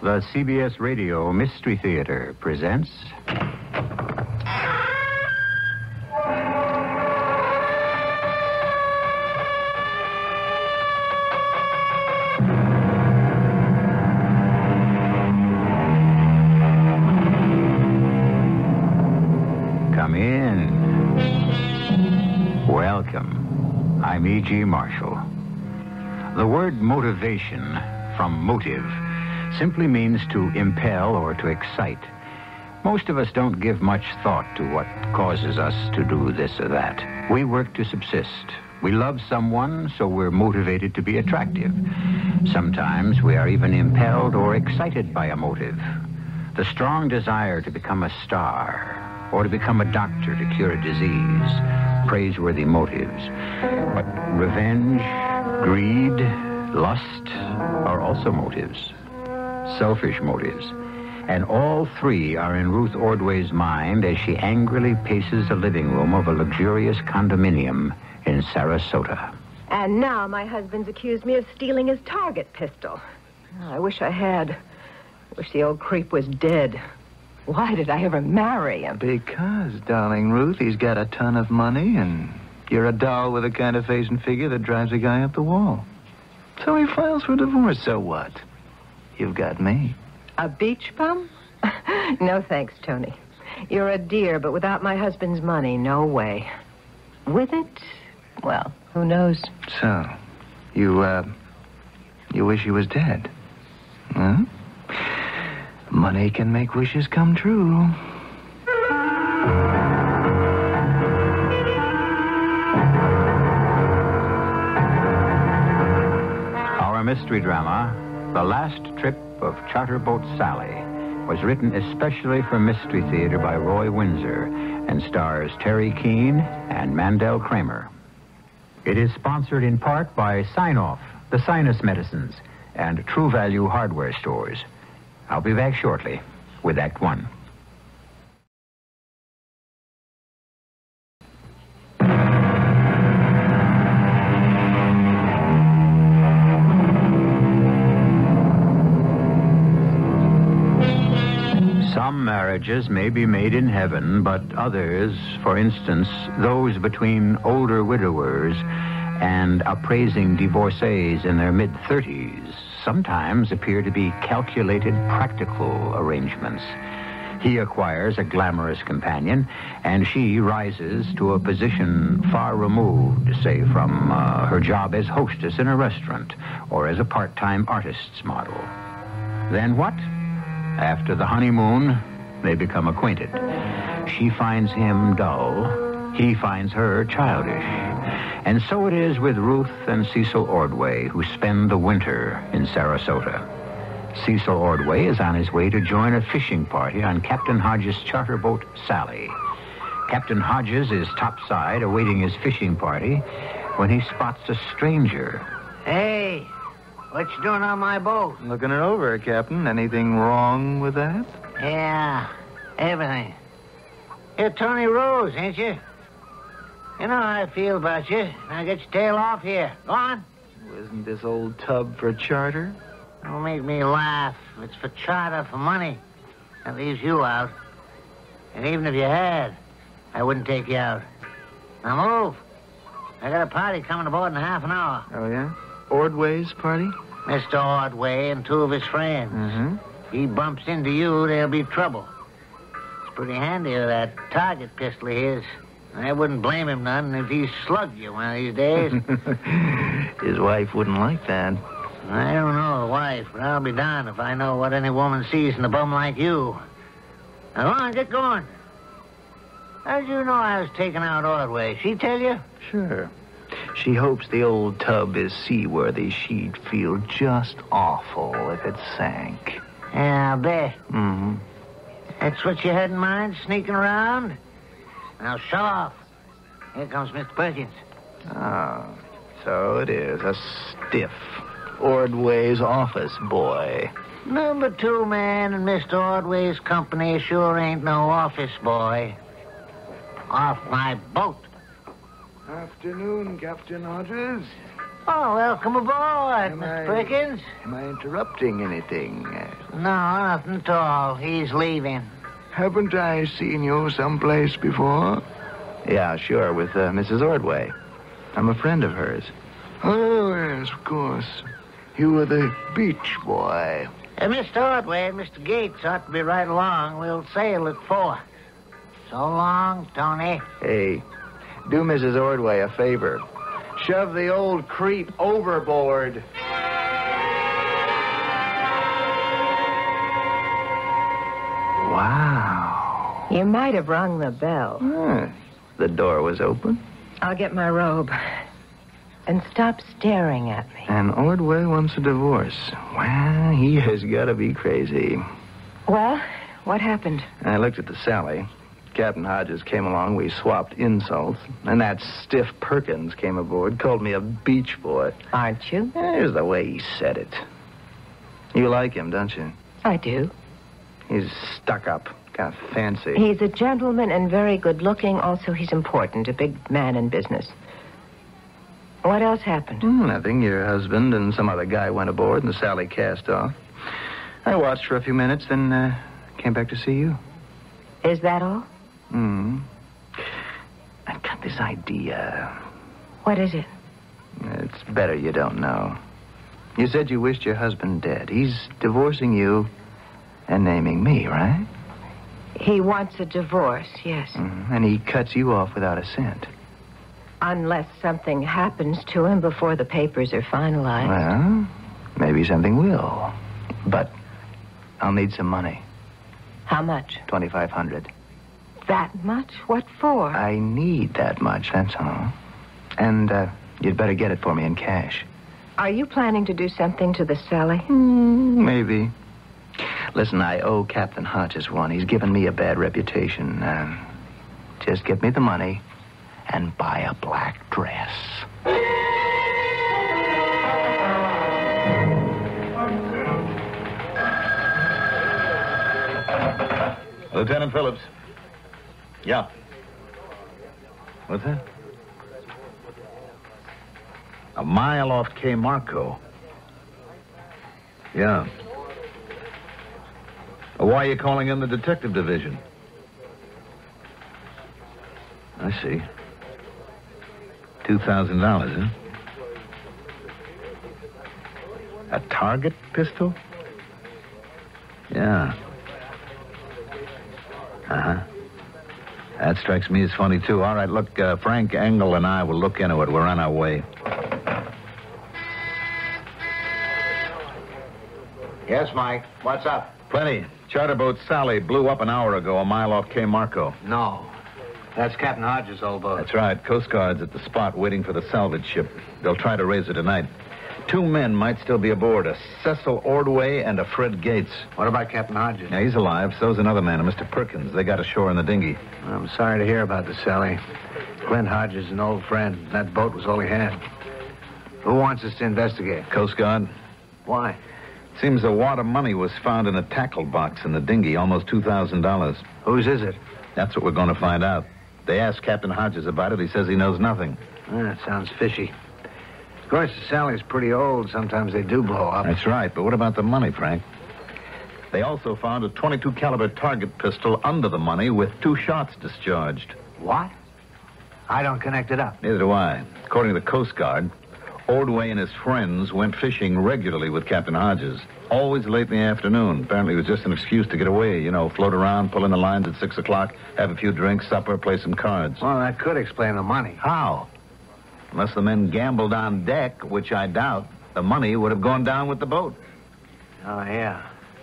The CBS Radio Mystery Theater presents... Come in. Welcome. I'm E.G. Marshall. The word motivation, from motive, simply means to impel or to excite. Most of us don't give much thought to what causes us to do this or that. We work to subsist. We love someone, so we're motivated to be attractive. Sometimes we are even impelled or excited by a motive. The strong desire to become a star or to become a doctor to cure a disease. Praiseworthy motives. But revenge, greed, lust are also motives. Selfish motives. And all three are in Ruth Ordway's mind as she angrily paces the living room of a luxurious condominium in Sarasota. And now my husband's accused me of stealing his target pistol. I wish I had. I wish the old creep was dead. Why did I ever marry him? Because, darling Ruth, he's got a ton of money, and you're a doll with a kind of face and figure that drives a guy up the wall. So he files for divorce. So what? You've got me. A beach bum? No thanks, Tony. You're a dear, but without my husband's money, no way. With it, well, who knows? So, you wish he was dead? Huh? Money can make wishes come true. Our mystery drama, The Last Trip of Charterboat Sally, was written especially for Mystery Theater by Roy Windsor and stars Teri Keane and Mandel Kramer. It is sponsored in part by Sign-Off, the sinus medicines, and True Value hardware stores. I'll be back shortly with Act One. Some marriages may be made in heaven, but others, for instance, those between older widowers and appraising divorcees in their mid-30s, sometimes appear to be calculated, practical arrangements. He acquires a glamorous companion, and she rises to a position far removed, say, from her job as hostess in a restaurant or as a part-time artist's model. Then what? After the honeymoon, they become acquainted. She finds him dull. He finds her childish. And so it is with Ruth and Cecil Ordway, who spend the winter in Sarasota. Cecil Ordway is on his way to join a fishing party on Captain Hodges' charterboat Sally. Captain Hodges is topside awaiting his fishing party when he spots a stranger. Hey, what you doing on my boat? Looking her over, Captain. Anything wrong with that? Yeah, everything. You're Tony Rose, ain't you? You know how I feel about you. Now get your tail off here. Go on. Isn't this old tub for charter? Don't make me laugh. It's for charter for money. That leaves you out. And even if you had, I wouldn't take you out. Now move. I got a party coming aboard in half an hour. Oh, yeah? Ordway's party? Mr. Ordway and two of his friends. Mm-hmm. If he bumps into you, there'll be trouble. It's pretty handy with that target pistol of his. I wouldn't blame him none if he slugged you one of these days. His wife wouldn't like that. I don't know the wife, but I'll be darned if I know what any woman sees in a bum like you. Now, go on, get going. How did you know I was taking out Ordway? She tell you? Sure. She hopes the old tub is seaworthy. She'd feel just awful if it sank. Yeah, I bet. Mm-hmm. That's what you had in mind, sneaking around? Now, show off. Here comes Mr. Perkins. Oh, so it is. A stiff Ordway's office boy. Number 2 man in Mr. Ordway's company sure ain't no office boy. Off my boat. Afternoon, Captain Hodges. Oh, welcome aboard, Mr. Perkins. Am I interrupting anything? No, nothing at all. He's leaving. Haven't I seen you someplace before? Yeah, sure, with Mrs. Ordway. I'm a friend of hers. Oh, yes, of course. You were the beach boy. Mr. Ordway and Mr. Gates ought to be right along. We'll sail at 4. So long, Tony. Hey, do Mrs. Ordway a favor. Shove the old creep overboard. Wow. You might have rung the bell. The door was open. I'll get my robe. And stop staring at me. And Ordway wants a divorce. Well, he has got to be crazy. Well, what happened? I looked at the Sally. Captain Hodges came along. We swapped insults. And that stiff Perkins came aboard, called me a beach boy. Aren't you? There's the way he said it. You like him, don't you? I do. He's stuck up, kind of fancy. He's a gentleman and very good looking. Also, he's important, a big man in business. What else happened? Nothing. Your husband and some other guy went aboard, and the Sally cast off. I watched for a few minutes, then came back to see you. Is that all? I've got this idea. What is it? It's better you don't know. You said you wished your husband dead. He's divorcing you and naming me, right? He wants a divorce, yes. And he cuts you off without a cent. Unless something happens to him before the papers are finalized. Well, maybe something will. But I'll need some money. How much? $2,500. That much? What for? I need that much, that's all. And you'd better get it for me in cash. Are you planning to do something to the Sally? Maybe. Listen, I owe Captain Hodges one. He's given me a bad reputation. Just get me the money and buy a black dress. Lieutenant Phillips. Yeah. What's that? A mile off K. Marco. Yeah. Why are you calling in the detective division? I see. $2,000, huh? A target pistol? Yeah. Uh-huh. That strikes me as funny, too. All right, look, Frank Engel and I will look into it. We're on our way. Yes, Mike. What's up? Plenty. Charter boat Sally blew up an hour ago, a mile off K. Marco. No. That's Captain Hodges' old boat. That's right. Coast Guard's at the spot waiting for the salvage ship. They'll try to raise her tonight. 2 men might still be aboard, a Cecil Ordway and a Fred Gates. What about Captain Hodges? Yeah, he's alive. So's another man, a Mr. Perkins. They got ashore in the dinghy. I'm sorry to hear about the Sally. Clint Hodges is an old friend. That boat was all he had. Who wants us to investigate? Coast Guard. Why? Seems a wad of money was found in a tackle box in the dinghy, almost $2,000. Whose is it? That's what we're going to find out. They asked Captain Hodges about it. He says he knows nothing. That sounds fishy. Of course, the Sally's pretty old. Sometimes they do blow up. That's right, but what about the money, Frank? They also found a .22 caliber target pistol under the money with 2 shots discharged. What? I don't connect it up. Neither do I. According to the Coast Guard, Ordway and his friends went fishing regularly with Captain Hodges. Always late in the afternoon. Apparently it was just an excuse to get away. You know, float around, pull in the lines at 6 o'clock, have a few drinks, supper, play some cards. Well, that could explain the money. How? Unless the men gambled on deck, which I doubt, the money would have gone down with the boat. Oh, yeah.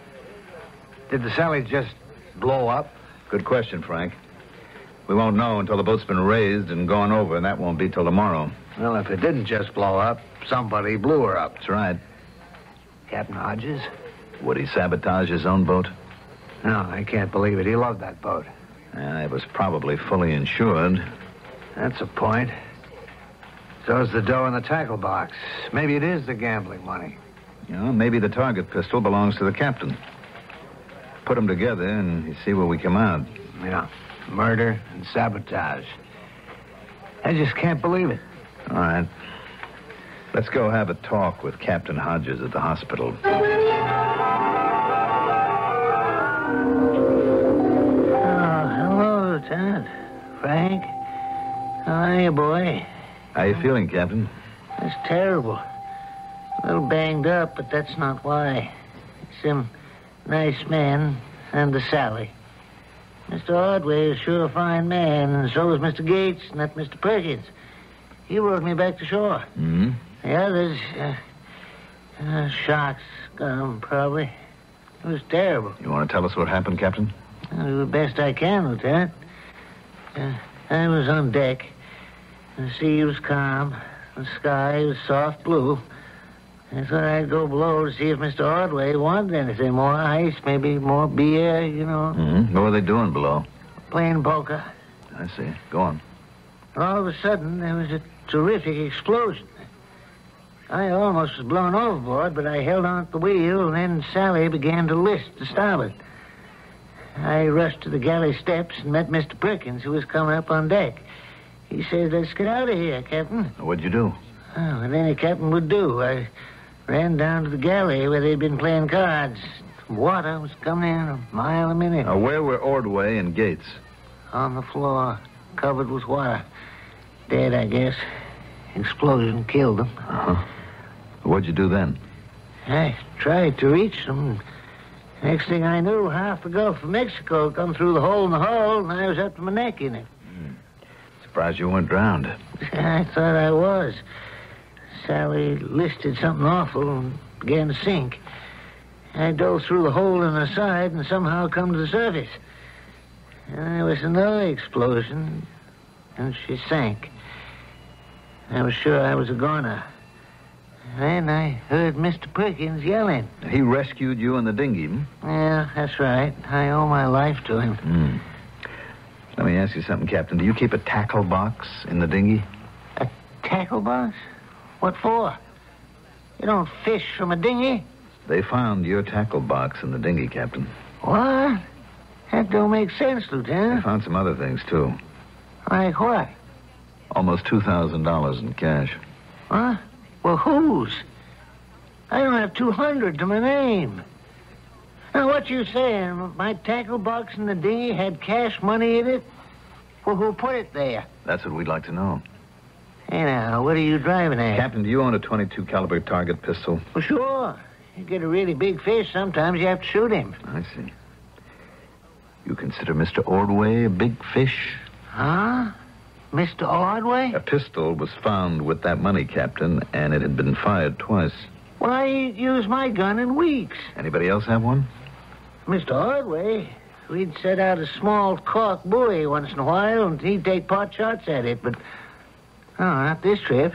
Did the Sally just blow up? Good question, Frank. We won't know until the boat's been raised and gone over, and that won't be till tomorrow. Well, if it didn't just blow up, somebody blew her up. That's right. Captain Hodges? Would he sabotage his own boat? No, I can't believe it. He loved that boat. It was probably fully insured. That's a point. So's the dough in the tackle box. Maybe it is the gambling money. You know, maybe the target pistol belongs to the captain. Put them together and you see where we come out. Yeah, murder and sabotage. I just can't believe it. All right. Let's go have a talk with Captain Hodges at the hospital. Lieutenant. Frank. How are you, boy? How you feeling, Captain? That's terrible. A little banged up, but that's not why. It's them nice men and the Sally. Mr. Ordway is sure a fine man, and so is Mr. Gates and that Mr. Perkins. He rode me back to shore. Mm-hmm. The others, shots got 'em, probably. It was terrible. You want to tell us what happened, Captain? I'll do the best I can, Lieutenant. I was on deck. The sea was calm. The sky was soft blue. I thought I'd go below to see if Mr. Ordway wanted anything. More ice, maybe more beer, you know. Mm-hmm. What were they doing below? Playing poker. I see. Go on. And all of a sudden, there was a terrific explosion. I almost was blown overboard, but I held on to the wheel, and then Sally began to list to starboard. I rushed to the galley steps and met Mr. Perkins, who was coming up on deck. He says, "Let's get out of here, Captain." What'd you do? Oh, what any captain would do. I ran down to the galley where they'd been playing cards. Water was coming in a mile a minute. Where were Ordway and Gates? On the floor, covered with water. Dead, I guess. Explosion killed them. Uh-huh. What'd you do then? I tried to reach them. Next thing I knew, half the Gulf of Mexico come through the hole in the hull, and I was up to my neck in it. Surprised you weren't drowned. I thought I was. Sally listed something awful and began to sink. I dove through the hole in her side and somehow come to the surface. And there was another explosion, and she sank. I was sure I was a goner. Then I heard Mr. Perkins yelling. He rescued you in the dinghy, hmm? Yeah, that's right. I owe my life to him. Mm. Let me ask you something, Captain. Do you keep a tackle box in the dinghy? A tackle box? What for? You don't fish from a dinghy? They found your tackle box in the dinghy, Captain. What? That don't make sense, They Lieutenant. found some other things, too. Like what? Almost $2,000 in cash. Huh? Well, whose? I don't have 200 to my name. Now, what you saying? My tackle box in the dinghy had cash money in it? Well, who put it there? That's what we'd like to know. Hey, now, what are you driving at? Captain, do you own a .22 caliber target pistol? Well, sure. You get a really big fish, sometimes you have to shoot him. I see. You consider Mr. Ordway a big fish? Huh? Mr. Ordway? A pistol was found with that money, Captain, and it had been fired twice. Well, I ain't used my gun in weeks. Anybody else have one? Mr. Ordway, we'd set out a small cork buoy once in a while, and he'd take pot shots at it, but... Oh, not this trip.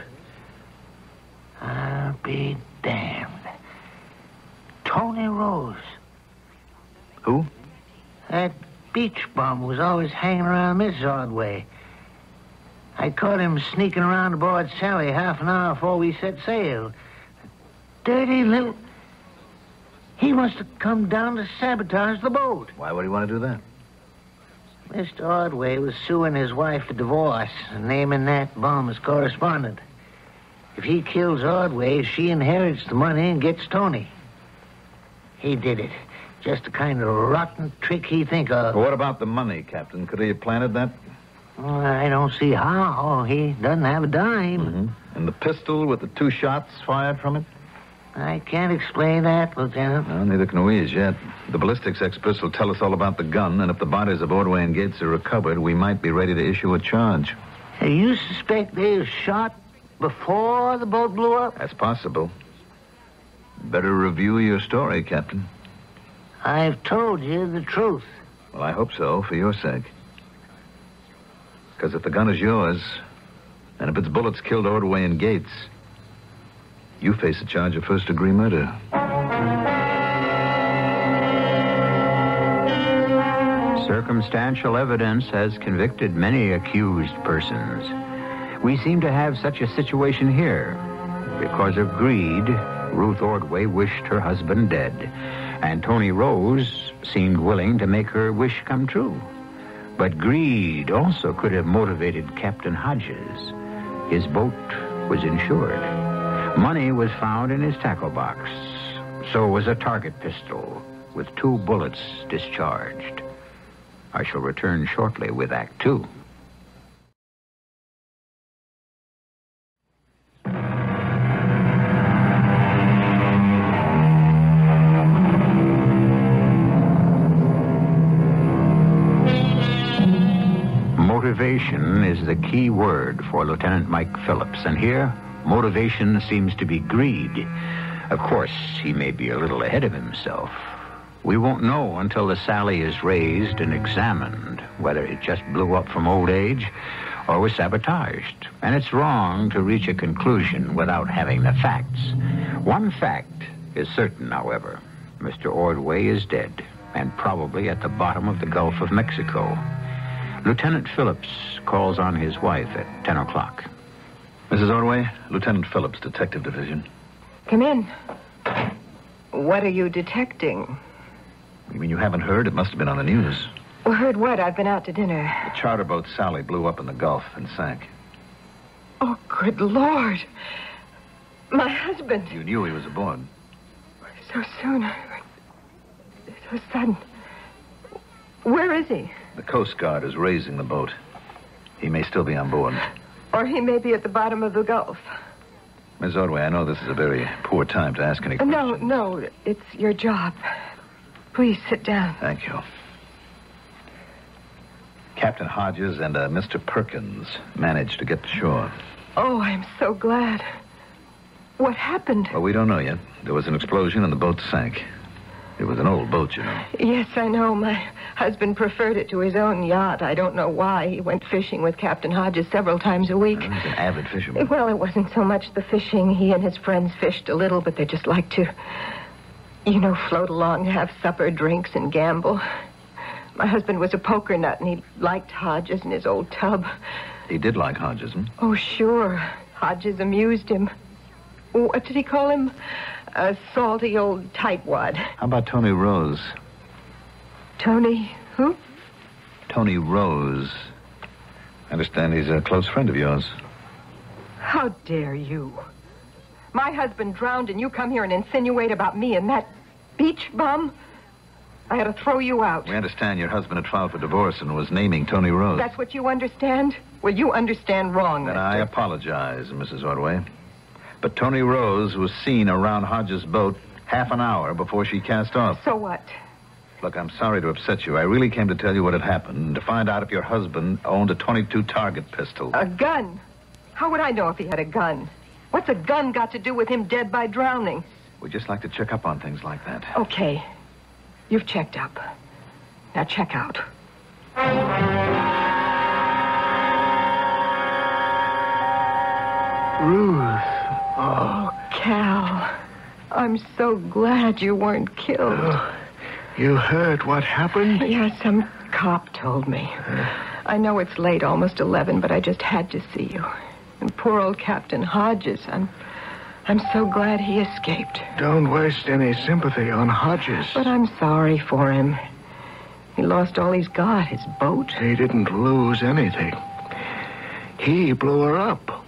I'll be damned. Tony Rose. Who? That beach bum was always hanging around Mrs. Ordway. I caught him sneaking around aboard Sally half an hour before we set sail. Dirty little... He must have come down to sabotage the boat. Why would he want to do that? Mr. Ordway was suing his wife for divorce and naming that bum as correspondent. If he kills Ordway, she inherits the money and gets Tony. He did it. Just the kind of rotten trick he think of. What about the money, Captain? Could he have planted that? Well, I don't see how. He doesn't have a dime. Mm-hmm. And the pistol with the 2 shots fired from it? I can't explain that, Lieutenant. No, neither can we as yet. The ballistics experts will tell us all about the gun, and if the bodies of Ordway and Gates are recovered, we might be ready to issue a charge. Hey, you suspect they were shot before the boat blew up? That's possible. Better review your story, Captain. I've told you the truth. Well, I hope so, for your sake. Because if the gun is yours, and if its bullets killed Ordway and Gates, you face a charge of first-degree murder. Circumstantial evidence has convicted many accused persons. We seem to have such a situation here. Because of greed, Ruth Ordway wished her husband dead, and Tony Rose seemed willing to make her wish come true. But greed also could have motivated Captain Hodges. His boat was insured. Money was found in his tackle box. So was a target pistol with 2 bullets discharged. I shall return shortly with Act Two. Motivation is the key word for Lieutenant Mike Phillips, and here, motivation seems to be greed. Of course, he may be a little ahead of himself. We won't know until the Sally is raised and examined whether it just blew up from old age or was sabotaged. And it's wrong to reach a conclusion without having the facts. One fact is certain, however. Mr. Ordway is dead, and probably at the bottom of the Gulf of Mexico. Lieutenant Phillips calls on his wife at 10 o'clock. Mrs. Ordway, Lieutenant Phillips, Detective Division. Come in. What are you detecting? You mean you haven't heard? It must have been on the news. Well, heard what? I've been out to dinner. The charter boat Sally blew up in the Gulf and sank. Oh, good Lord. My husband. You knew he was aboard. So soon. So sudden. Where is he? The Coast Guard is raising the boat. He may still be on board. Or he may be at the bottom of the Gulf. Miss Ordway, I know this is a very poor time to ask any questions. No, it's your job. Please sit down. Thank you. Captain Hodges and Mr. Perkins managed to get to shore. Oh, I'm so glad. What happened? Well, we don't know yet. There was an explosion and the boat sank. It was an old boat, you know. Yes, I know. My husband preferred it to his own yacht. I don't know why. He went fishing with Captain Hodges several times a week. He's an avid fisherman. Well, it wasn't so much the fishing. He and his friends fished a little, but they just liked to, float along, have supper, drinks, and gamble. My husband was a poker nut, and he liked Hodges and his old tub. He did like Hodges, hmm? Oh, sure. Hodges amused him. What did he call him? A salty old tightwad. How about Tony Rose? Tony who? Tony Rose. I understand he's a close friend of yours. How dare you? My husband drowned and you come here and insinuate about me and that beach bum? I had to throw you out. We understand your husband had filed for divorce and was naming Tony Rose. That's what you understand? Well, you understand wrong, Then mister. I apologize, Mrs. Ordway. But Tony Rose was seen around Hodges' boat half an hour before she cast off. So what? Look, I'm sorry to upset you. I really came to tell you what had happened and to find out if your husband owned a .22 target pistol. A gun? How would I know if he had a gun? What's a gun got to do with him dead by drowning? We just like to check up on things like that. Okay. You've checked up. Now check out. Ruth. Oh, Cal. I'm so glad you weren't killed. Oh, you heard what happened? Yeah, some cop told me. I know it's late, almost 11, but I just had to see you. And poor old Captain Hodges, I'm so glad he escaped. Don't waste any sympathy on Hodges. But I'm sorry for him. He lost all he's got, his boat. He didn't lose anything. He blew her up.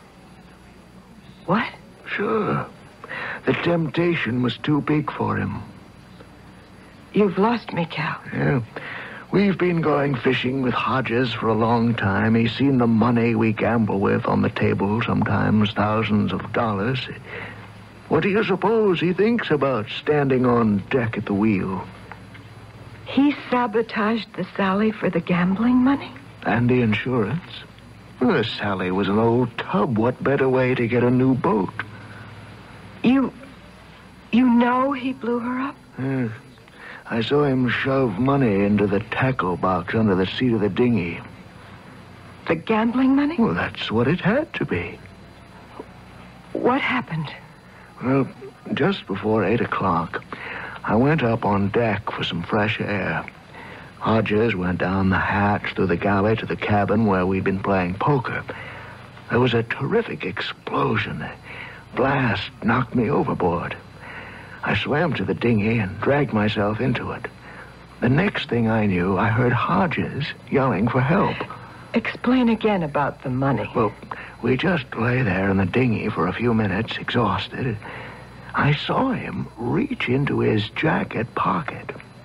What? Sure. The temptation was too big for him. You've lost me, Cal. Yeah. We've been going fishing with Hodges for a long time. He's seen the money we gamble with on the table, sometimes thousands of dollars. What do you suppose he thinks about standing on deck at the wheel? He sabotaged the Sally for the gambling money? And the insurance. Well, the Sally was an old tub. What better way to get a new boat? You know he blew her up? Yes. I saw him shove money into the tackle box under the seat of the dinghy. The gambling money? Well, that's what it had to be. What happened? Well, just before 8 o'clock, I went up on deck for some fresh air. Hodges went down the hatch through the galley to the cabin where we'd been playing poker. There was a terrific explosion. The blast knocked me overboard. I swam to the dinghy and dragged myself into it. The next thing I knew, I heard Hodges yelling for help. Explain again about the money. Well, we just lay there in the dinghy for a few minutes, exhausted. I saw him reach into his jacket pocket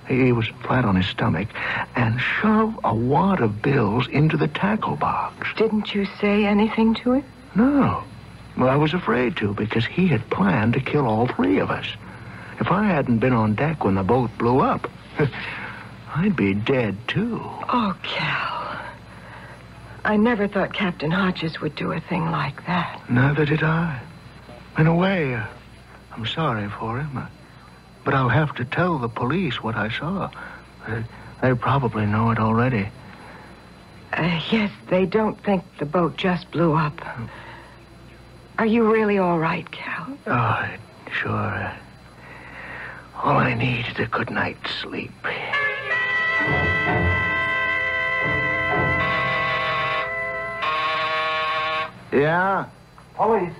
He was flat on his stomach and shoved a wad of bills into the tackle box. Didn't you say anything to him? No. Well, I was afraid to because he had planned to kill all three of us. If I hadn't been on deck when the boat blew up, I'd be dead, too. Oh, Cal. I never thought Captain Hodges would do a thing like that. Neither did I. In a way, I'm sorry for him. But I'll have to tell the police what I saw. They probably know it already. Yes, they don't think the boat just blew up. Are you really all right, Cal? Oh, sure. All I need is a good night's sleep. Yeah? Police.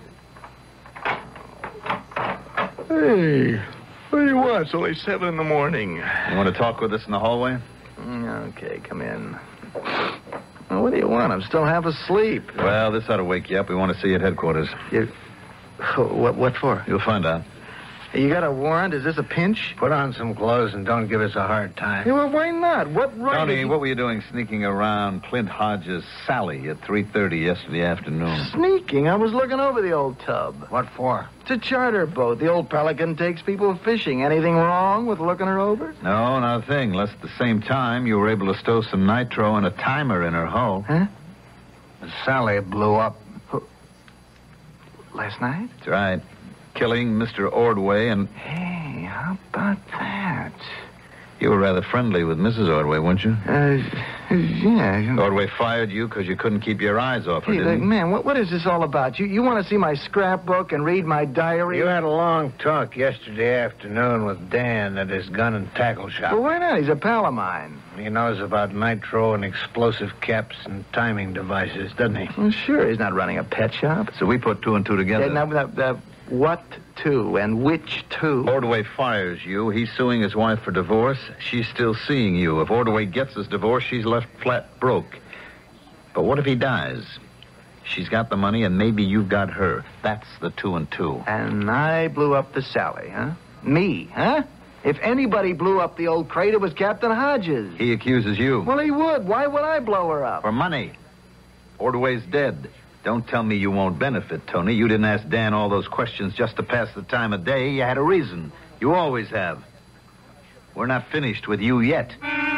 Hey, what do you want? It's only 7 in the morning. You want to talk with us in the hallway? Okay, come in. Well, what do you want? I'm still half asleep. Well, this ought to wake you up. We want to see you at headquarters. What for? You'll find out. You got a warrant? Is this a pinch? Put on some clothes and don't give us a hard time. Hey, well, why not? What right? Tony, what were you doing sneaking around Clint Hodges' Sally at 3:30 yesterday afternoon? Sneaking? I was looking over the old tub. What for? It's a charter boat. The old Pelican takes people fishing. Anything wrong with looking her over? No, not a thing. Unless at the same time you were able to stow some nitro and a timer in her hull. Huh? Sally blew up. Last night? That's right. Killing Mr. Ordway and... Hey, how about that? You were rather friendly with Mrs. Ordway, weren't you? Yeah. Ordway fired you because you couldn't keep your eyes off her, Hey, didn't he? man, what is this all about? You want to see my scrapbook and read my diary? You had a long talk yesterday afternoon with Dan at his gun and tackle shop. Well, why not? He's a pal of mine. He knows about nitro and explosive caps and timing devices, doesn't he? Well, sure, he's not running a pet shop. So we put 2 and 2 together. What two and which two? Ordway fires you. He's suing his wife for divorce. She's still seeing you. If Ordway gets his divorce, she's left flat broke. But what if he dies? She's got the money, and maybe you've got her. That's the 2 and 2. And I blew up the Sally, huh? Me, huh? If anybody blew up the old crate, it was Captain Hodges. He accuses you. Well, he would. Why would I blow her up? For money. Ordway's dead. Don't tell me you won't benefit, Tony. You didn't ask Dan all those questions just to pass the time of day. You had a reason. You always have. We're not finished with you yet.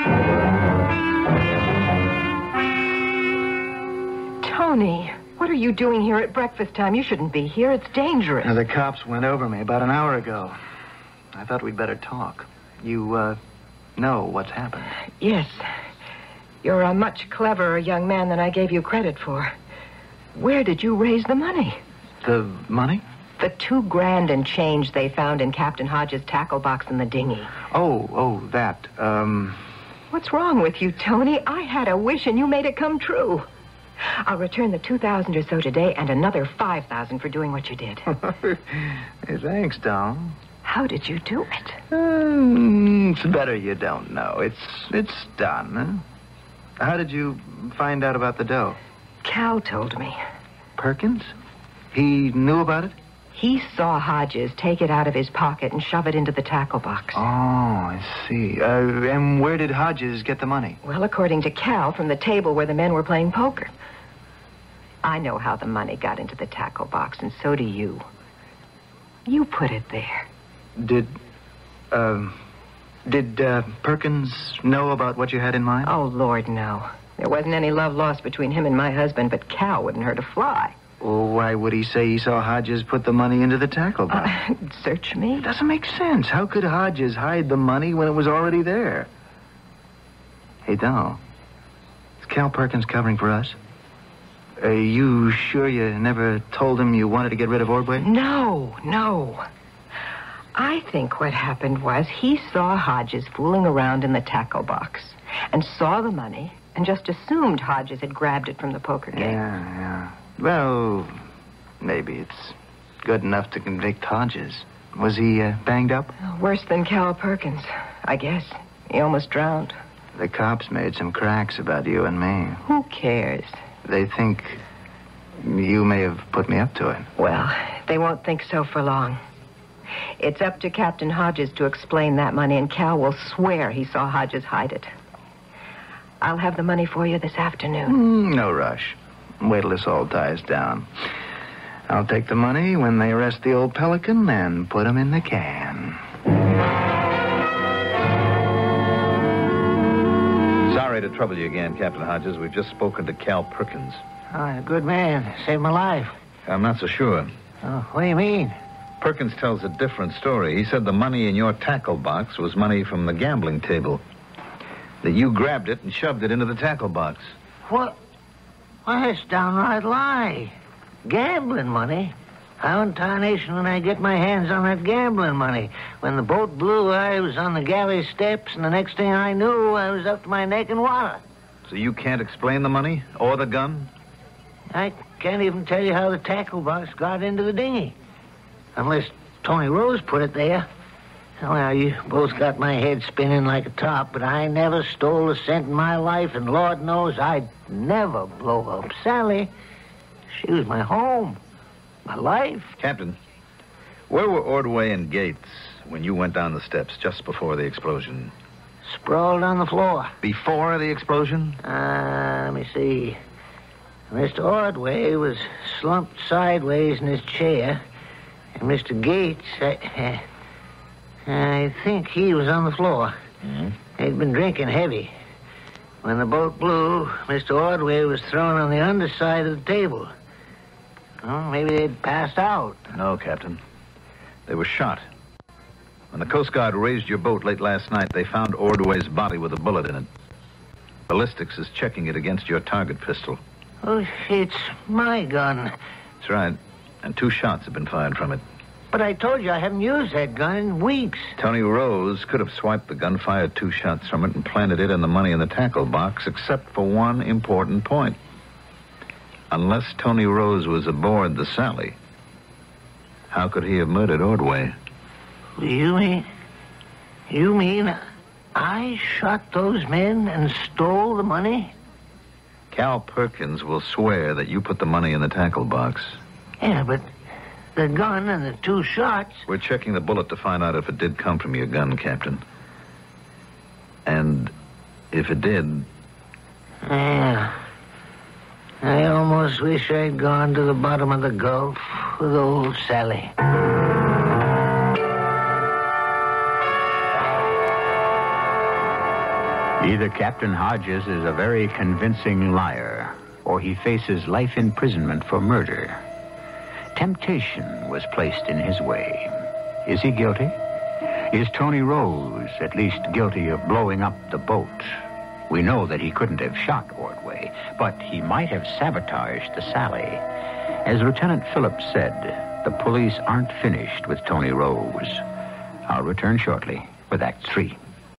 Tony, what are you doing here at breakfast time? You shouldn't be here. It's dangerous. Now, the cops went over me about an hour ago. I thought we'd better talk. You, know what's happened. Yes. You're a much cleverer young man than I gave you credit for. Where did you raise the money? The money? The $2,000 and change they found in Captain Hodges' tackle box in the dinghy. Oh, that. What's wrong with you, Tony? I had a wish and you made it come true. I'll return the $2,000 or so today and another $5,000 for doing what you did. Hey, thanks, Dom. How did you do it? It's better you don't know. It's done, huh? How did you find out about the dough? Cal told me. Perkins? He knew about it? He saw Hodges take it out of his pocket and shove it into the tackle box. Oh, I see. And where did Hodges get the money? Well, according to Cal, from the table where the men were playing poker. I know how the money got into the tackle box, and so do you. You put it there. Did Perkins know about what you had in mind? Oh, Lord, no. There wasn't any love lost between him and my husband, but Cal wouldn't hurt a fly. Well, why would he say he saw Hodges put the money into the tackle box? Search me? It doesn't make sense. How could Hodges hide the money when it was already there? Hey, Dal, is Cal Perkins covering for us? Are you sure you never told him you wanted to get rid of Ordway? No. I think what happened was he saw Hodges fooling around in the tackle box and saw the money and just assumed Hodges had grabbed it from the poker game. Yeah. Well, maybe it's good enough to convict Hodges. Was he banged up? Worse than Cal Perkins, I guess. He almost drowned. The cops made some cracks about you and me. Who cares? They think you may have put me up to it. Well, they won't think so for long. It's up to Captain Hodges to explain that money, and Cal will swear he saw Hodges hide it. I'll have the money for you this afternoon. No rush. Wait till this all dies down. I'll take the money when they arrest the old pelican and put him in the can. Sorry to trouble you again, Captain Hodges. We've just spoken to Cal Perkins. Oh, good man. Saved my life. I'm not so sure. Oh, what do you mean? Perkins tells a different story. He said the money in your tackle box was money from the gambling table. That you grabbed it and shoved it into the tackle box. What? Well, that's downright lie. Gambling money? How in tarnation when I get my hands on that gambling money? When the boat blew, I was on the galley steps, and the next thing I knew, I was up to my neck in water. So you can't explain the money or the gun? I can't even tell you how the tackle box got into the dinghy. Unless Tony Rose put it there. Well, you both got my head spinning like a top, but I never stole a cent in my life, and Lord knows I'd never blow up Sally. She was my home, my life. Captain, where were Ordway and Gates when you went down the steps just before the explosion? Sprawled on the floor. Before the explosion? Let me see. Mr. Ordway was slumped sideways in his chair, and Mr. Gates, I think he was on the floor. Mm-hmm. He'd been drinking heavy. When the boat blew, Mr. Ordway was thrown on the underside of the table. Well, maybe they'd passed out. No, Captain. They were shot. When the Coast Guard raised your boat late last night, they found Ordway's body with a bullet in it. Ballistics is checking it against your target pistol. Oh, it's my gun. That's right. And 2 shots have been fired from it. But I told you I haven't used that gun in weeks. Tony Rose could have swiped the gun, fired 2 shots from it, and planted it in the money in the tackle box, except for one important point. Unless Tony Rose was aboard the Sally, how could he have murdered Ordway? You mean I shot those men and stole the money? Cal Perkins will swear that you put the money in the tackle box. Yeah, but the gun and the 2 shots... We're checking the bullet to find out if it did come from your gun, Captain. And if it did... Yeah. I almost wish I'd gone to the bottom of the Gulf with old Sally. Either Captain Hodges is a very convincing liar, or he faces life imprisonment for murder. Temptation was placed in his way. Is he guilty? Is Tony Rose at least guilty of blowing up the boat? We know that he couldn't have shot Ordway, but he might have sabotaged the Sally. As Lieutenant Phillips said, the police aren't finished with Tony Rose. I'll return shortly with Act 3.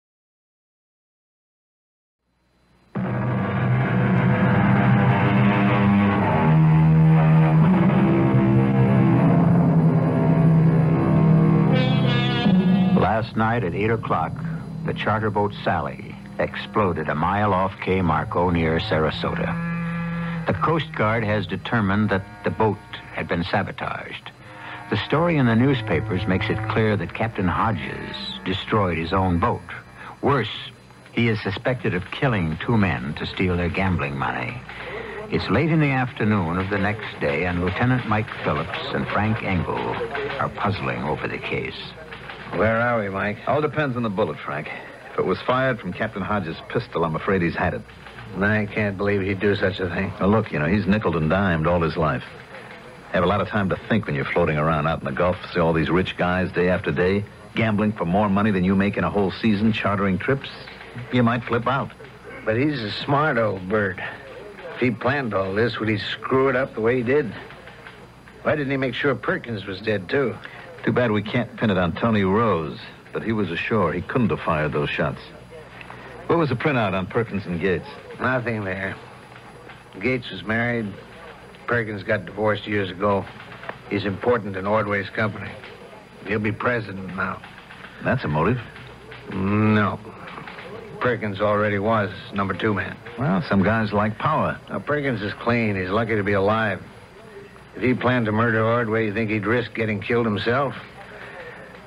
Last night at 8 o'clock, the charter boat Sally exploded a mile off Cape Marco near Sarasota. The Coast Guard has determined that the boat had been sabotaged. The story in the newspapers makes it clear that Captain Hodges destroyed his own boat. Worse, he is suspected of killing 2 men to steal their gambling money. It's late in the afternoon of the next day, and Lieutenant Mike Phillips and Frank Engel are puzzling over the case. Where are we, Mike? All depends on the bullet, Frank. If it was fired from Captain Hodges' pistol, I'm afraid he's had it. I can't believe he'd do such a thing. Now, look, he's nickeled and dimed all his life. You have a lot of time to think when you're floating around out in the Gulf. See all these rich guys day after day, gambling for more money than you make in a whole season, chartering trips. You might flip out. But he's a smart old bird. If he planned all this, would he screw it up the way he did? Why didn't he make sure Perkins was dead, too? Too bad we can't pin it on Tony Rose, but he was ashore. He couldn't have fired those shots. What was the printout on Perkins and Gates? Nothing there. Gates was married. Perkins got divorced years ago. He's important in Ordway's company. He'll be president now. That's a motive. No. Perkins already was number 2 man. Well, some guys like power. Now, Perkins is clean. He's lucky to be alive. If he planned to murder Ordway, you think he'd risk getting killed himself?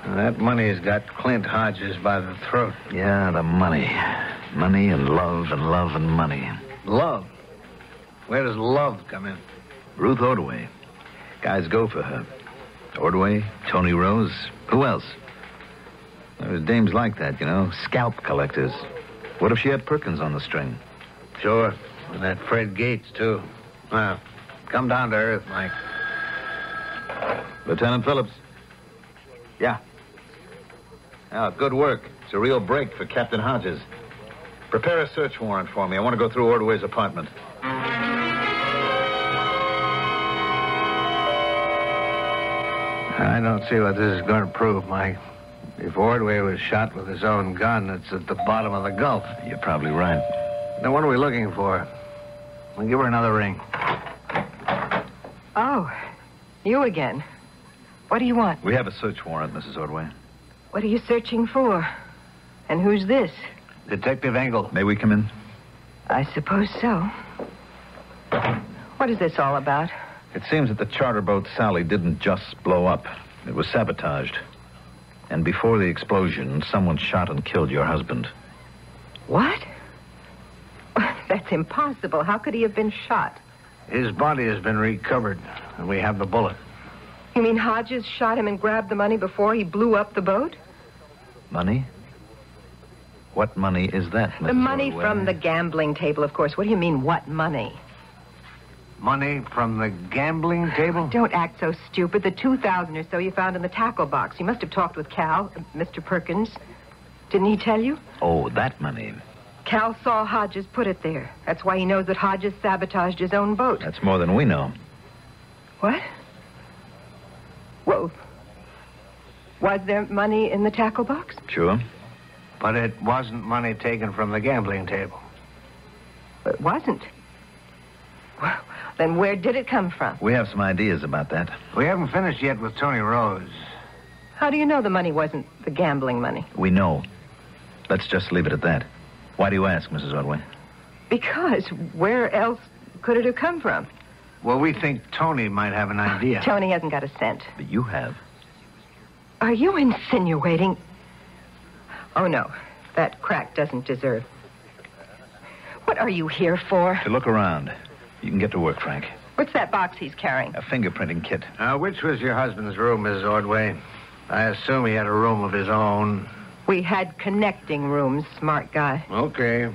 That money's got Clint Hodges by the throat. Yeah, the money. Money and love and love and money. Love? Where does love come in? Ruth Ordway. Guys go for her. Ordway, Tony Rose. Who else? There's dames like that, you know. Scalp collectors. What if she had Perkins on the string? Sure. And that Fred Gates, too. Well, come down to earth, Mike. Lieutenant Phillips. Yeah. Oh, good work. It's a real break for Captain Hodges. Prepare a search warrant for me. I want to go through Ordway's apartment. I don't see what this is going to prove, Mike. If Ordway was shot with his own gun, it's at the bottom of the Gulf. You're probably right. Now, what are we looking for? We'll give her another ring. Oh, you again. What do you want? We have a search warrant, Mrs. Ordway. What are you searching for? And who's this? Detective Engel. May we come in? I suppose so. What is this all about? It seems that the charter boat Sally didn't just blow up. It was sabotaged. And before the explosion, someone shot and killed your husband. What? That's impossible. How could he have been shot? His body has been recovered, and we have the bullet. You mean Hodges shot him and grabbed the money before he blew up the boat? Money? What money is that, Mrs. The money Ordway? from the gambling table, of course. What do you mean, what money? Money from the gambling table? Don't act so stupid. The $2,000 or so you found in the tackle box. You must have talked with Cal, Mr. Perkins. Didn't he tell you? Oh, that money. Cal saw Hodges put it there. That's why he knows that Hodges sabotaged his own boat. That's more than we know. What? Well, was there money in the tackle box? Sure. But it wasn't money taken from the gambling table. It wasn't. Well, then where did it come from? We have some ideas about that. We haven't finished yet with Tony Rose. How do you know the money wasn't the gambling money? We know. Let's just leave it at that. Why do you ask, Mrs. Ordway? Because where else could it have come from? Well, we think Tony might have an idea. Tony hasn't got a cent. But you have. Are you insinuating? Oh, no. That crack doesn't deserve. What are you here for? To look around. You can get to work, Frank. What's that box he's carrying? A fingerprinting kit. Which was your husband's room, Mrs. Ordway? I assume he had a room of his own. We had connecting rooms, smart guy. Okay.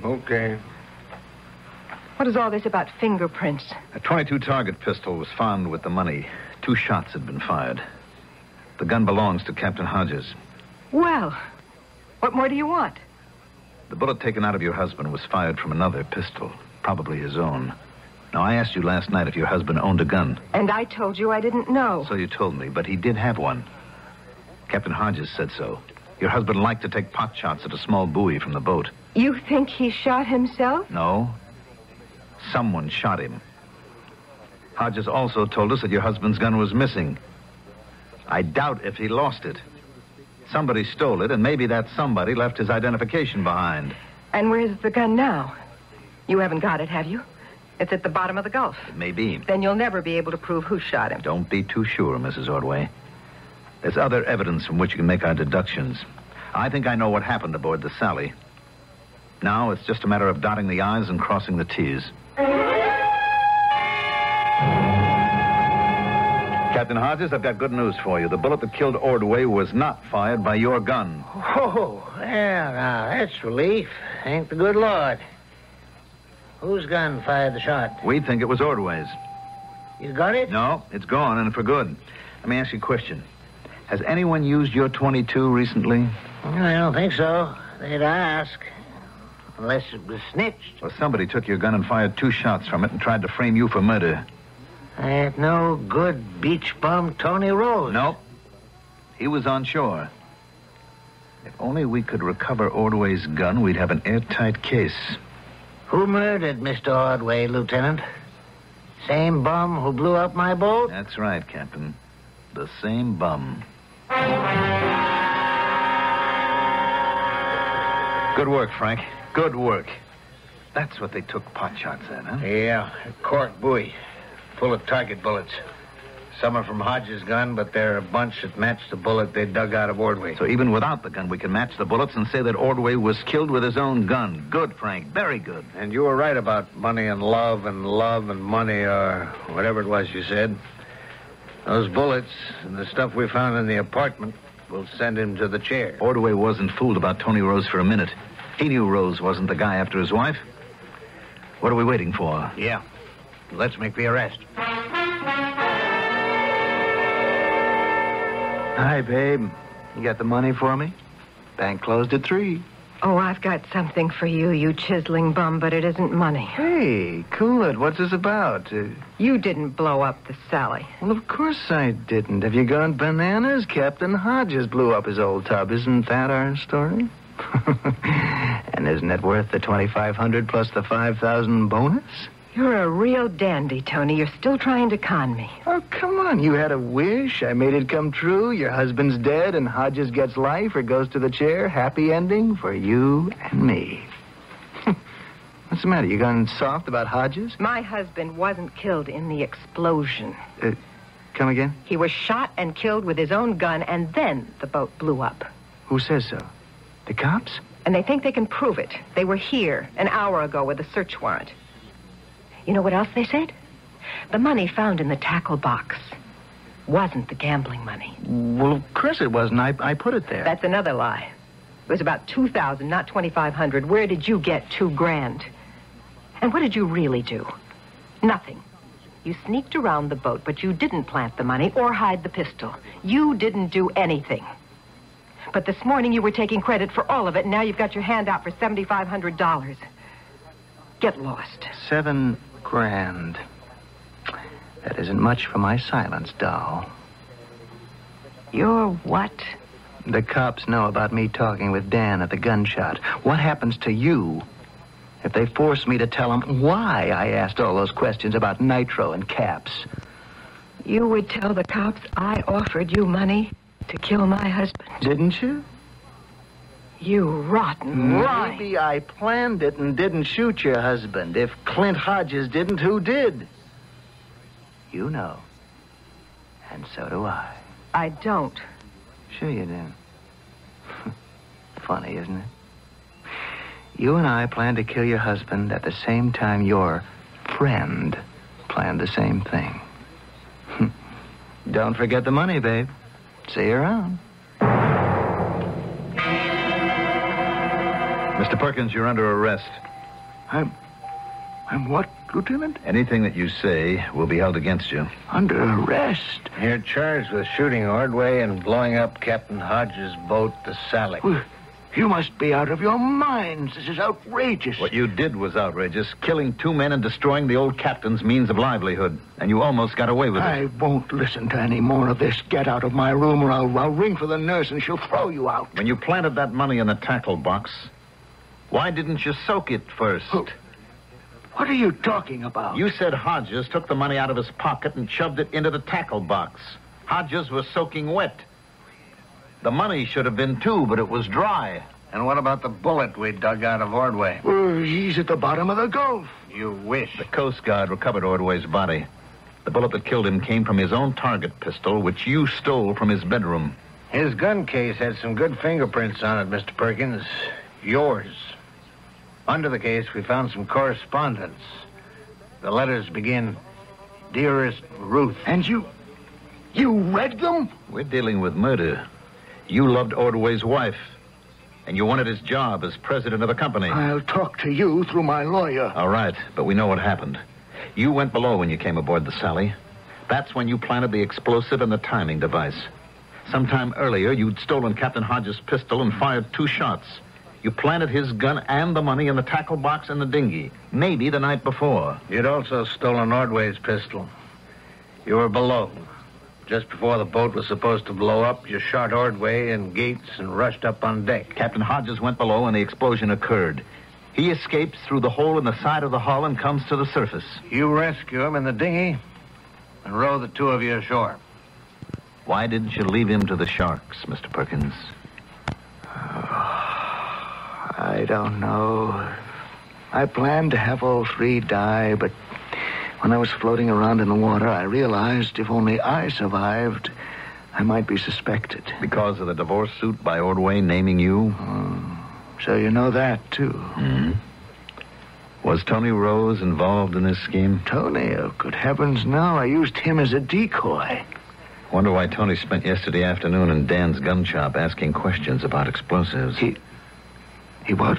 What is all this about fingerprints? A .22 target pistol was found with the money. 2 shots had been fired. The gun belongs to Captain Hodges. Well, what more do you want? The bullet taken out of your husband was fired from another pistol, probably his own. Now, I asked you last night if your husband owned a gun. And I told you I didn't know. So you told me, but he did have one. Captain Hodges said so. Your husband liked to take pot shots at a small buoy from the boat. You think he shot himself? No. Someone shot him. Hodges also told us that your husband's gun was missing. I doubt if he lost it. Somebody stole it, and maybe that somebody left his identification behind. And where's the gun now? You haven't got it, have you? It's at the bottom of the Gulf. It may be. Then you'll never be able to prove who shot him. Don't be too sure, Mrs. Ordway. There's other evidence from which you can make our deductions. I think I know what happened aboard the Sally. Now it's just a matter of dotting the I's and crossing the T's. Captain Hodges, I've got good news for you. The bullet that killed Ordway was not fired by your gun. Oh, well, now, that's relief. Thank the good Lord. Whose gun fired the shot? We think it was Ordway's. You got it? No, it's gone, and for good. Let me ask you a question. Has anyone used your .22 recently? I don't think so. They'd ask. Unless it was snitched. Well, somebody took your gun and fired 2 shots from it and tried to frame you for murder. That no good beach bum Tony Rose. Nope. He was on shore. If only we could recover Ordway's gun, we'd have an airtight case. Who murdered Mr. Ordway, Lieutenant? Same bum who blew up my boat? That's right, Captain. The same bum. Good work, Frank. Good work. That's what they took pot shots at, huh? Yeah, a cork buoy, full of target bullets. Some are from Hodges' gun, but they're a bunch that matched the bullet they dug out of Ordway. So even without the gun, we can match the bullets and say that Ordway was killed with his own gun. Good, Frank. Very good. And you were right about money and love and money, or whatever it was you said. Those bullets and the stuff we found in the apartment will send him to the chair. Ordway wasn't fooled about Tony Rose for a minute. He knew Rose wasn't the guy after his wife. What are we waiting for? Yeah. Let's make the arrest. Hi, babe. You got the money for me? Bank closed at 3. Oh, I've got something for you, you chiseling bum, but it isn't money. Hey, cool it. What's this about? You didn't blow up the Sally. Well, of course I didn't. Have you gone bananas? Captain Hodges blew up his old tub. Isn't that our story? And isn't it worth the $2,500 plus the $5,000 bonus? You're a real dandy, Tony. You're still trying to con me. Oh, come on. You had a wish. I made it come true. Your husband's dead and Hodges gets life or goes to the chair. Happy ending for you and me. What's the matter? You gone soft about Hodges? My husband wasn't killed in the explosion. Come again? He was shot and killed with his own gun, and then the boat blew up. Who says so? The cops? And they think they can prove it. They were here an hour ago with a search warrant. You know what else they said? The money found in the tackle box wasn't the gambling money. Well, of course it wasn't. I put it there. That's another lie. It was about $2,000, not $2,500. Where did you get $2,000? And what did you really do? Nothing. You sneaked around the boat, but you didn't plant the money or hide the pistol. You didn't do anything. But this morning you were taking credit for all of it, and now you've got your hand out for $7,500. Get lost. $7,000. That isn't much for my silence, doll. You're what? The cops know about me talking with Dan at the gun shot. What happens to you if they force me to tell them why I asked all those questions about nitro and caps? You would tell the cops I offered you money to kill my husband. Didn't you? You rotten lie. Maybe I planned it and didn't shoot your husband. If Clint Hodges didn't, who did? You know. And so do I. I don't. Sure you do. Funny, isn't it? You and I planned to kill your husband at the same time your friend planned the same thing. Don't forget the money, babe. See you around. Mr. Perkins, you're under arrest. I'm what, Lieutenant? Anything that you say will be held against you. Under arrest? You're charged with shooting Ordway and blowing up Captain Hodges' boat, the Sally. Well, you must be out of your minds. This is outrageous. What you did was outrageous, killing 2 men and destroying the old captain's means of livelihood. And you almost got away with it. I won't listen to any more of this. Get out of my room or I'll ring for the nurse and she'll throw you out. When you planted that money in the tackle box, why didn't you soak it first? What are you talking about? You said Hodges took the money out of his pocket and shoved it into the tackle box. Hodges was soaking wet. The money should have been too, but it was dry. And what about the bullet we dug out of Ordway? Well, he's at the bottom of the Gulf. You wish. The Coast Guard recovered Ordway's body. The bullet that killed him came from his own target pistol, which you stole from his bedroom. His gun case had some good fingerprints on it, Mr. Perkins. Yours. Under the case, we found some correspondence. The letters begin, Dearest Ruth. And you read them? We're dealing with murder. You loved Ordway's wife, and you wanted his job as president of the company. I'll talk to you through my lawyer. All right, but we know what happened. You went below when you came aboard the Sally. That's when you planted the explosive and the timing device. Sometime earlier, you'd stolen Captain Hodges' pistol and fired 2 shots. You planted his gun and the money in the tackle box in the dinghy, maybe the night before. You'd also stolen Ordway's pistol. You were below. Just before the boat was supposed to blow up, you shot Ordway and Gates and rushed up on deck. Captain Hodges went below and the explosion occurred. He escapes through the hole in the side of the hull and comes to the surface. You rescue him in the dinghy and row the 2 of you ashore. Why didn't you leave him to the sharks, Mr. Perkins? I don't know. I planned to have all 3 die, but When I was floating around in the water, I realized if only I survived, I might be suspected. Because of the divorce suit by Ordway naming you? So you know that, too. Mm-hmm. Was Tony Rose involved in this scheme? Tony? Oh, good heavens, no. I used him as a decoy. Wonder why Tony spent yesterday afternoon in Dan's gun shop asking questions about explosives. He what?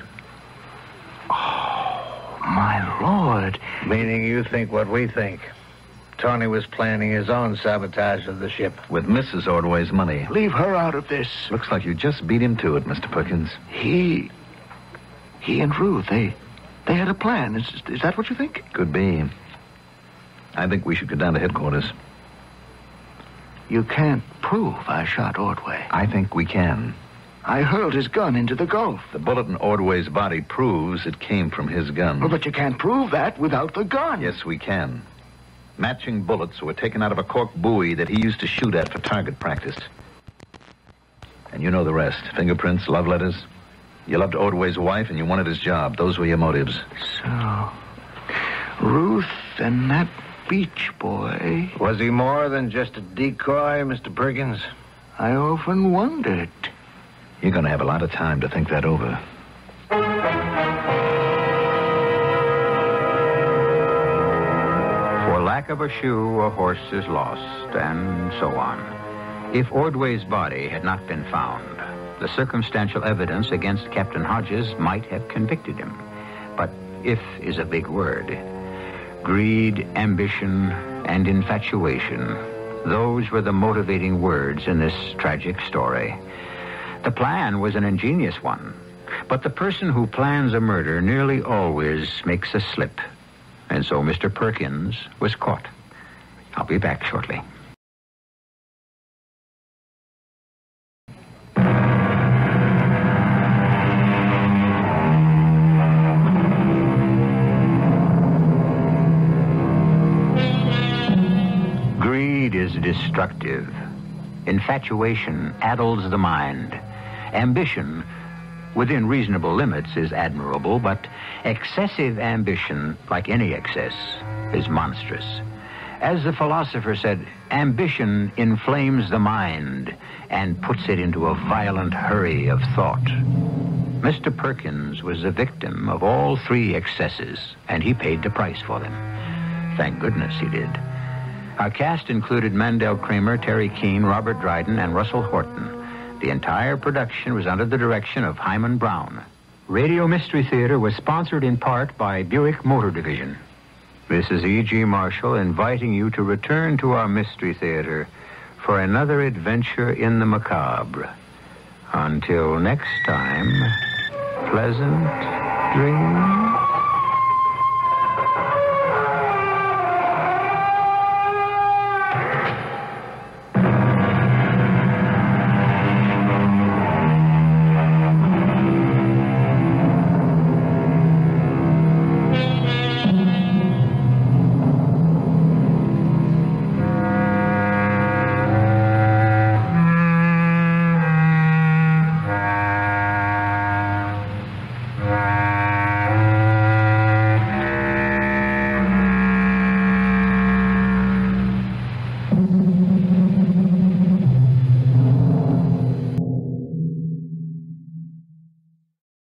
Oh, my Lord. Meaning you think what we think. Tony was planning his own sabotage of the ship. With Mrs. Ordway's money. Leave her out of this. Looks like you just beat him to it, Mr. Perkins. He and Ruth, they had a plan. Is that what you think? Could be. I think we should go down to headquarters. You can't prove I shot Ordway. I think we can. I hurled his gun into the Gulf. The bullet in Ordway's body proves it came from his gun. Well, but you can't prove that without the gun. Yes, we can. Matching bullets were taken out of a cork buoy that he used to shoot at for target practice. And you know the rest. Fingerprints, love letters. You loved Ordway's wife and you wanted his job. Those were your motives. So, Ruth and that beach boy. Was he more than just a decoy, Mr. Perkins? I often wondered. You're going to have a lot of time to think that over. For lack of a shoe, a horse is lost, and so on. If Ordway's body had not been found, the circumstantial evidence against Captain Hodges might have convicted him. But if is a big word. Greed, ambition, and infatuation. Those were the motivating words in this tragic story. The plan was an ingenious one, but the person who plans a murder nearly always makes a slip. And so Mr. Perkins was caught. I'll be back shortly. Greed is destructive. Infatuation addles the mind. Ambition, within reasonable limits, is admirable, but excessive ambition, like any excess, is monstrous. As the philosopher said, ambition inflames the mind and puts it into a violent hurry of thought. Mr. Perkins was a victim of all three excesses, and he paid the price for them. Thank goodness he did. Our cast included Mandel Kramer, Teri Keane, Robert Dryden, and Russell Horton. The entire production was under the direction of Hyman Brown. Radio Mystery Theater was sponsored in part by Buick Motor Division. This is E.G. Marshall inviting you to return to our Mystery Theater for another adventure in the macabre. Until next time, pleasant dreams.